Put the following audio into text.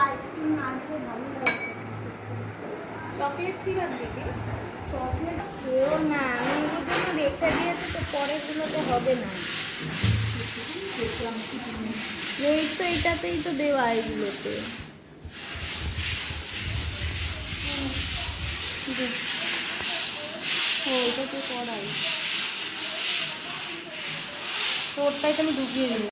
Ice cream না খেয়ে ভালো লাগে। চকলেট সিরাপ দিকে চকলেট খেয়েও না, আমি এগুলোর জন্য রেখে দিয়েছি, তো পরেরগুলো তো হবে না। এই তো এটাতেই তো দেওয়া, এগুলোতে ওইটা তো করাই, তোরটাই তো আমি ঢুকিয়ে দিই।